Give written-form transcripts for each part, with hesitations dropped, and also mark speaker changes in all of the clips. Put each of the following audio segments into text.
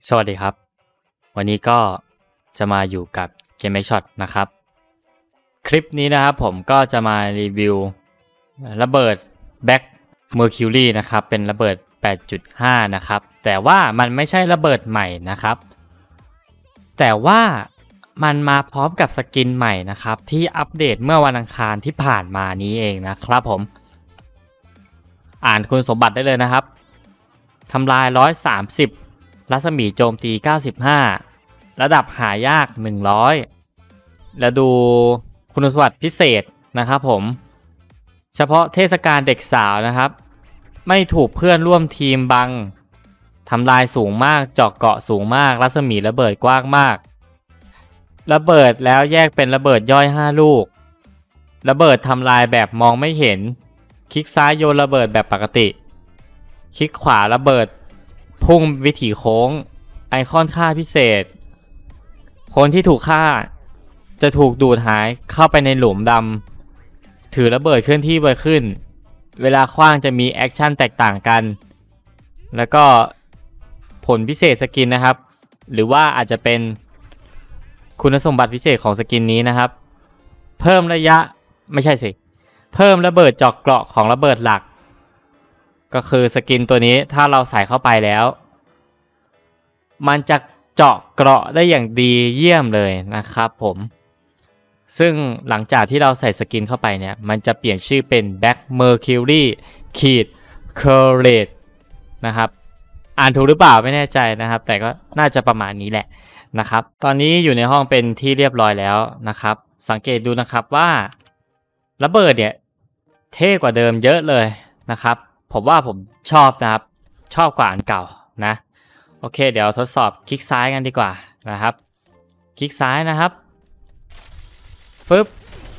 Speaker 1: สวัสดีครับวันนี้ก็จะมาอยู่กับ Game Shot นะครับคลิปนี้นะครับผมก็จะมารีวิวระเบิด Black Mercury นะครับเป็นระเบิด 8.5 นะครับแต่ว่ามันไม่ใช่ระเบิดใหม่นะครับแต่ว่ามันมาพร้อมกับสกินใหม่นะครับที่อัปเดตเมื่อวันอังคารที่ผ่านมานี้เองนะครับผมอ่านคุณสมบัติได้เลยนะครับทำลาย130รัศมีโจมตี95ระดับหายาก100แล้วดูคุณสมบัติพิเศษนะครับผมเฉพาะเทศกาลเด็กสาวนะครับไม่ถูกเพื่อนร่วมทีมบังทำลายสูงมากเจาะเกาะสูงมากรัศมีระเบิดกว้างมากระเบิดแล้วแยกเป็นระเบิดย่อย5ลูกระเบิดทำลายแบบมองไม่เห็นคลิกซ้ายโยนระเบิดแบบปกติคลิกขวาระเบิดพุ่งวิถีโค้งไอคอนค่าพิเศษคนที่ถูกฆ่าจะถูกดูดหายเข้าไปในหลุมดำถือระเบิดเคลื่อนที่ไวขึ้นเวลาขว้างจะมีแอคชั่นแตกต่างกันแล้วก็ผลพิเศษสกินนะครับหรือว่าอาจจะเป็นคุณสมบัติพิเศษของสกินนี้นะครับเพิ่มระยะไม่ใช่สิเพิ่มระเบิดเจาะเกราะของระเบิดหลักก็คือสกินตัวนี้ถ้าเราใส่เข้าไปแล้วมันจะเจาะเกราะได้อย่างดีเยี่ยมเลยนะครับผมซึ่งหลังจากที่เราใส่สกินเข้าไปเนี่ยมันจะเปลี่ยนชื่อเป็น Black Mercury Curate นะครับอ่านถูกหรือเปล่าไม่แน่ใจนะครับแต่ก็น่าจะประมาณนี้แหละนะครับตอนนี้อยู่ในห้องเป็นที่เรียบร้อยแล้วนะครับสังเกตดูนะครับว่าระเบิดเนี่ยเท่กว่าเดิมเยอะเลยนะครับผมว่าผมชอบนะครับชอบกว่าอันเก่านะโอเคเดี๋ยวทดสอบคลิกซ้ายกันดีกว่านะครับคลิกซ้ายนะครับฟึบ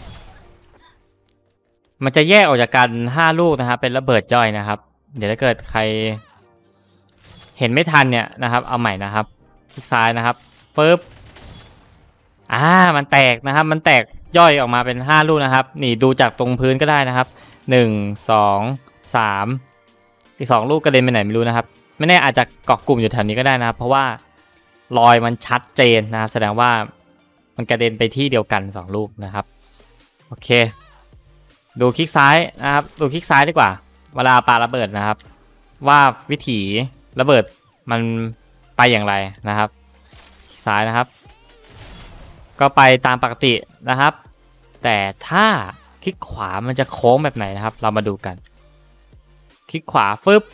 Speaker 1: มันจะแยกออกจากกัน5ลูกนะครับเป็นระเบิดย่อยนะครับเดี๋ยวถ้าเกิดใครเห็นไม่ทันเนี่ยนะครับเอาใหม่นะครับคลิกซ้ายนะครับฟึบมันแตกนะครับมันแตกย่อยออกมาเป็น5ลูกนะครับนี่ดูจากตรงพื้นก็ได้นะครับ1 2 3อีก2ลูกกระเด็นไปไหนไม่รู้นะครับไม่แน่อาจจะเกาะกลุ่มอยู่แถวนี้ก็ได้นะครับเพราะว่ารอยมันชัดเจนนะแสดงว่ามันกระเด็นไปที่เดียวกัน2ลูกนะครับโอเคดูคลิกซ้ายนะครับดูคลิกซ้ายดีกว่าเวลาปาระเบิดนะครับว่าวิถีระเบิดมันไปอย่างไรนะครับคลิกซ้ายนะครับก็ไปตามปกตินะครับแต่ถ้าคลิกขวามันจะโค้งแบบไหนนะครับเรามาดูกันคลิกขวาฟึบ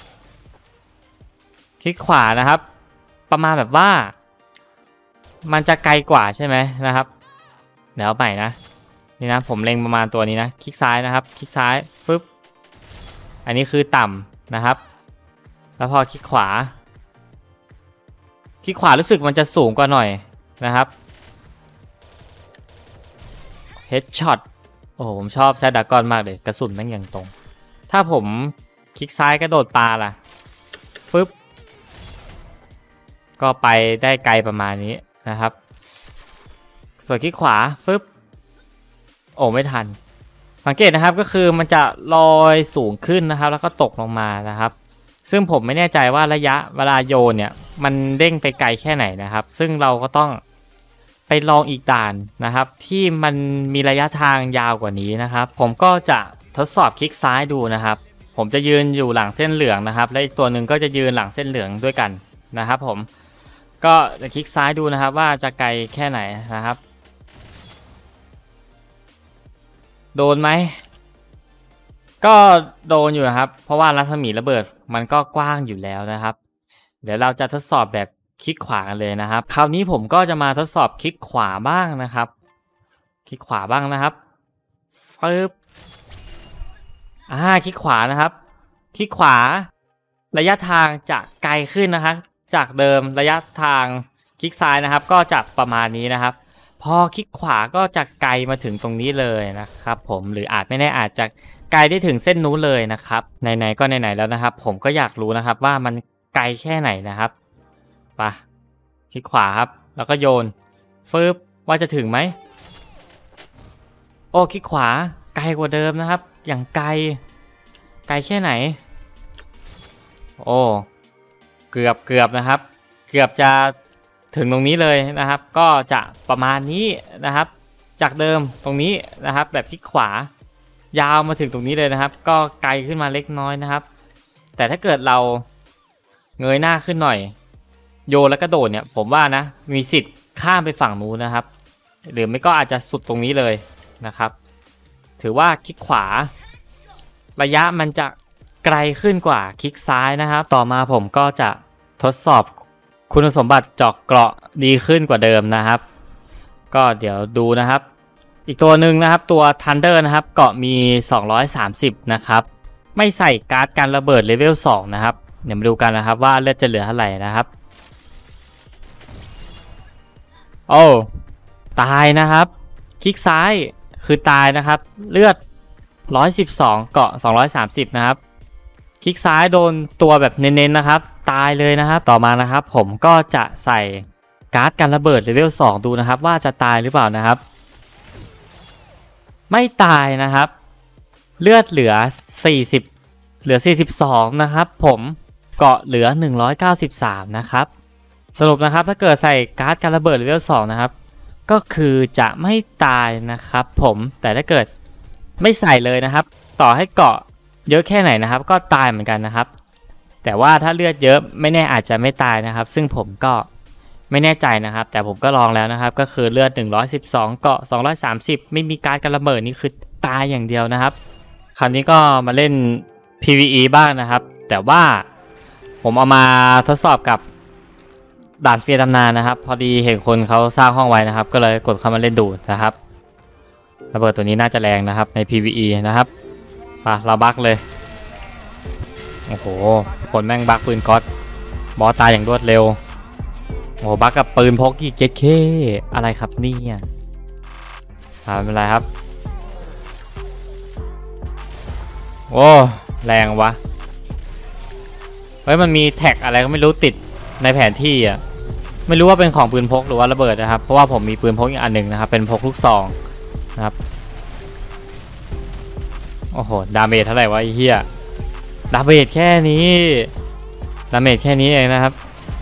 Speaker 1: คลิกขวานะครับประมาณแบบว่ามันจะไกลกว่าใช่ไหมนะครับเดี๋ยวใหม่นะนี่นะผมเล็งประมาณตัวนี้นะคลิกซ้ายนะครับคลิกซ้ายฟึบอันนี้คือต่ำนะครับแล้วพอคลิกขวารู้สึกมันจะสูงกว่าหน่อยนะครับเฮดช็อตโอ้โหผมชอบแซดดากอนมากเลยกระสุนแม่งอย่างตรงถ้าผมคลิกซ้ายกระโดดปาล่ะฟึบก็ไปได้ไกลประมาณนี้นะครับส่วนคลิกขวาฟึบโอ้ไม่ทันสังเกตนะครับก็คือมันจะลอยสูงขึ้นนะครับแล้วก็ตกลงมานะครับซึ่งผมไม่แน่ใจว่าระยะเวลาโยนเนี่ยมันเด้งไปไกลแค่ไหนนะครับซึ่งเราก็ต้องไปลองอีกด่านนะครับที่มันมีระยะทางยาวกว่านี้นะครับผมก็จะทดสอบคลิกซ้ายดูนะครับผมจะยืนอยู่หลังเส้นเหลืองนะครับและอีกตัวหนึ่งก็จะยืนหลังเส้นเหลืองด้วยกันนะครับผมก็จะคลิกซ้ายดูนะครับว่าจะไกลแค่ไหนนะครับโดนไหมก็โดนอยู่ครับเพราะว่ารัศมีระเบิดมันก็กว้างอยู่แล้วนะครับเดี๋ยวเราจะทดสอบแบบคลิกขวากันเลยนะครับคราวนี้ผมก็จะมาทดสอบคลิกขวาบ้างนะครับคลิกขวาบ้างนะครับฟึบคลิกขวานะครับคลิกขวาระยะทางจะไกลขึ้นนะครับจากเดิมระยะทางคลิกซ้ายนะครับก็จะประมาณนี้นะครับพอคลิกขวาก็จะไกลมาถึงตรงนี้เลยนะครับผมหรืออาจไม่แน่อาจจะไกลได้ถึงเส้นนู้นเลยนะครับไหนๆก็ไหนๆแล้วนะครับผมก็อยากรู้นะครับว่ามันไกลแค่ไหนนะครับไปคลิกขวาครับแล้วก็โยนฟึบว่าจะถึงไหมโอ้คลิกขวาไกลกว่าเดิมนะครับอย่างไกลแค่ไหนโอ้เกือบนะครับเกือบจะถึงตรงนี้เลยนะครับก็จะประมาณนี้นะครับจากเดิมตรงนี้นะครับแบบคลิกขวายาวมาถึงตรงนี้เลยนะครับก็ไกลขึ้นมาเล็กน้อยนะครับแต่ถ้าเกิดเราเงยหน้าขึ้นหน่อยโยนแล้วกระโดดเนี่ยผมว่านะมีสิทธิ์ข้ามไปฝั่งนู้นนะครับหรือไม่ก็อาจจะสุดตรงนี้เลยนะครับถือว่าคลิกขวาระยะมันจะไกลขึ้นกว่าคลิกซ้ายนะครับต่อมาผมก็จะทดสอบคุณสมบัติเจาะเกราะดีขึ้นกว่าเดิมนะครับก็เดี๋ยวดูนะครับอีกตัวหนึ่งนะครับตัว Thunder นะครับเกราะมี230นะครับไม่ใส่การ์ดกันระเบิดเลเวล2นะครับเดี๋ยวมาดูกันนะครับว่าเลือดจะเหลือเท่าไหร่นะครับโอ้ตายนะครับคลิกซ้ายคือตายนะครับเลือด112เกาะ230นะครับคลิกซ้ายโดนตัวแบบเน้นๆนะครับตายเลยนะครับต่อมานะครับผมก็จะใส่การ์ดกันระเบิดเลเวล2ดูนะครับว่าจะตายหรือเปล่านะครับไม่ตายนะครับเลือดเหลือ40เหลือ42นะครับผมเกาะเหลือ193นะครับสรุปนะครับถ้าเกิดใส่การ์ดกันระเบิดเลเวล2นะครับก็คือจะไม่ตายนะครับผมแต่ถ้าเกิดไม่ใส่เลยนะครับต่อให้เกาะเยอะแค่ไหนนะครับก็ตายเหมือนกันนะครับแต่ว่าถ้าเลือดเยอะไม่แน่อาจจะไม่ตายนะครับซึ่งผมก็ไม่แน่ใจนะครับแต่ผมก็ลองแล้วนะครับก็คือเลือด112เกาะ230ไม่มีการ์ดกันระเบิดนี่คือตายอย่างเดียวนะครับคราวนี้ก็มาเล่น PVE บ้างนะครับแต่ว่าผมเอามาทดสอบกับด่านเฟียร์ตำนานนะครับพอดีเห็นคนเขาสร้างห้องไว้นะครับก็เลยกดเข้ามาเล่นดูนะครับระเบิดตัวนี้น่าจะแรงนะครับใน PVE นะครับเราบักเลยโอ้โหคนแม่งบักปืนก๊อตบอสตายอย่างรวดเร็วโอ้บักกับปืนพกกี่เก๊กอะไรครับนี่ไม่เป็นไรครับโอ้แรงวะเฮ้ยมันมีแท็กอะไรก็ไม่รู้ติดในแผนที่อ่ะไม่รู้ว่าเป็นของปืนพกหรือว่าระเบิดนะครับเพราะว่าผมมีปืนพกอีกอันหนึ่งนะครับเป็นพกลูกซองนะครับโอ้โหดาเมจเท่าไหร่วะไอ้เหี้ยดาเมจแค่นี้เองนะครับ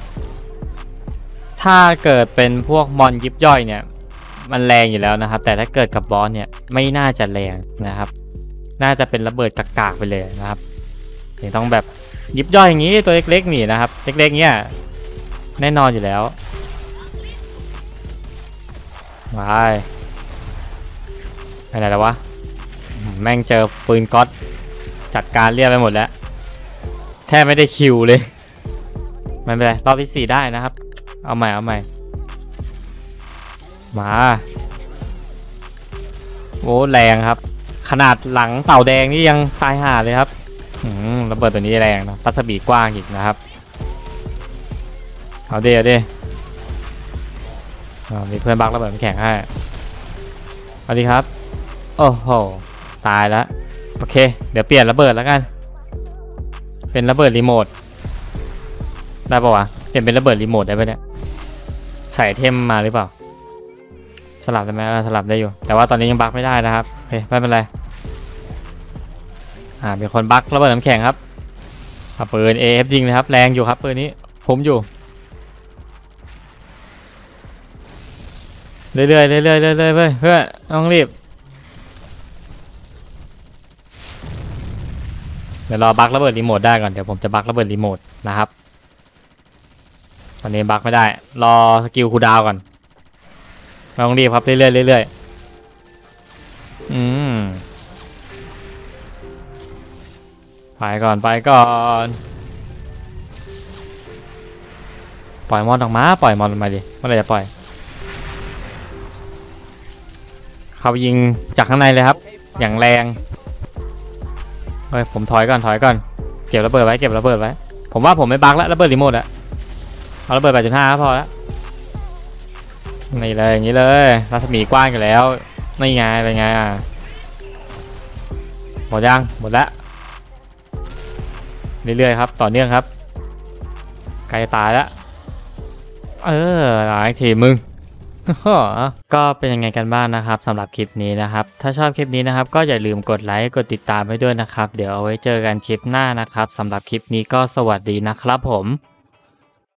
Speaker 1: ถ้าเกิดเป็นพวกมอนยิบย่อยเนี่ยมันแรงอยู่แล้วนะครับแต่ถ้าเกิดกับบอสเนี่ยไม่น่าจะแรงนะครับน่าจะเป็นระเบิดกากๆไปเลยนะครับต้องแบบยิบย่อยอย่างนี้ตัวเล็กๆนี่นะครับเล็กๆเนี่ยแน่นอนอยู่แล้วไปไหนแล้ววะแม่งเจอปืนก๊อตจัดการเรียบไปหมดแล้วแทบไม่ได้คิวเลยไม่เป็นไรรอบที่4ได้นะครับเอาใหม่มาโอ้แรงครับขนาดหลังเต่าแดงนี่ยังตายห่าเลยครับระเบิดตัวนี้แรงนะรัศมีกว้างอีกนะครับเอาดิมีเพื่อนบักระเบิดแข็งให้สวัสดีครับโอ้โหตายแล้วโอเคเดี๋ยวเปลี่ยนระเบิดแล้วกันเป็นระเบิดรีโมทได้ปะวะเปลี่ยนเป็นระเบิดรีโมทได้ปะเนี่ยใส่เทมมาหรือเปล่าสลับได้ไหมสลับได้อยู่แต่ว่าตอนนี้ยังบักไม่ได้นะครับโอเคไม่เป็นไรมีคนบักระเบิดน้ำแข็งครับปืน AF จริงเลยครับแรงอยู่ครับปืนนี้ผมอยู่เรื่อยเพื่อต้องรีบเดี๋ยวรอบักระเบิดรีโมทได้ก่อนเดี๋ยวผมจะบักระเบิดรีโมทนะครับตอนนี้บักไม่ได้รอสกิลคูลดาวน์ก่อนไม่ต้องรีบครับเรื่อยไปก่อนปล่อยมอนออกมาปล่อยมอนมาดิเมื่อไหร่จะปล่อยเขายิงจากข้างในเลยครับอย่างแรงเฮ้ยผมถอยก่อนเก็บระเบิดไว้ผมว่าผมไม่บักแล้วระเบิดรีโมทอะเอาระเบิด 8.5 พอแล้วนี่เลยอย่างนี้เลยรัศมีกว้างกันแล้วนี่ไงเป็นไงหมดแล้วเรื่อยๆครับต่อเนื่องครับใกล้ตายแล้วหลายทีมึง ก็เป็นยังไงกันบ้างนะครับสำหรับคลิปนี้นะครับถ้าชอบคลิปนี้นะครับก็อย่าลืมกดไลค์กดติดตามไว้ด้วยนะครับเดี๋ยวเอาไว้เจอกันคลิปหน้านะครับสำหรับคลิปนี้ก็สวัสดีนะครับผม